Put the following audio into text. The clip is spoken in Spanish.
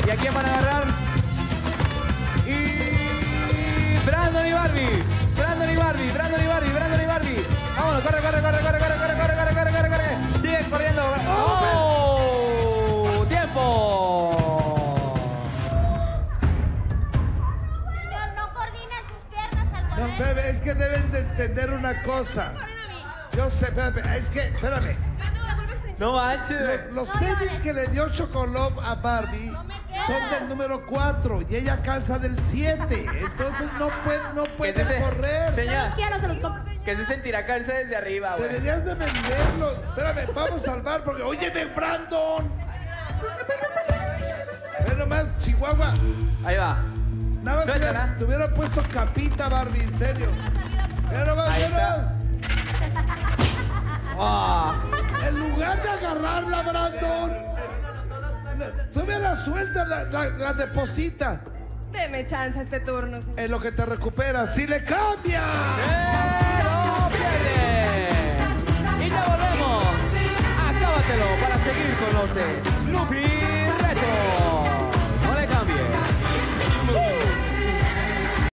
¿Y a quién van a agarrar? Y... Brandon y Barbie. Brandon y Barbie. Brandon y Barbie. Brandon y Barbie. Vámonos, corre, corre, corre, corre, corre, corre, corre, corre, corre, corre, corre. Siguen corriendo. ¡Oh! ¡Tiempo! Señor, no coordina sus piernas al correr. No, bebé, es que deben de entender una cosa. Yo sé, espérame, es que, espérame. No manches. Los tenis que le dio Chocolop a Barbie son del número 4 y ella calza del 7. Entonces no puede correr. Señor, Quiero, se los compro. que se sentirá caerse desde arriba, güey. Deberías de venderlo. Espérame, vamos a salvar porque... ¡Óyeme, Brandon! Ve nomás, Chihuahua. Ahí va. Nada más Suéltala. te hubiera puesto capita, Barbie, en serio. Ve nomás, Ahí ve está. nomás. Oh. En lugar de agarrarla, Brandon, todavía la suelta, la deposita. Deme chance a este turno, señor. En lo que te recuperas, si le cambia. ¡Pero pierde! Y ya volvemos. Acábatelo para seguir con los Snoopy.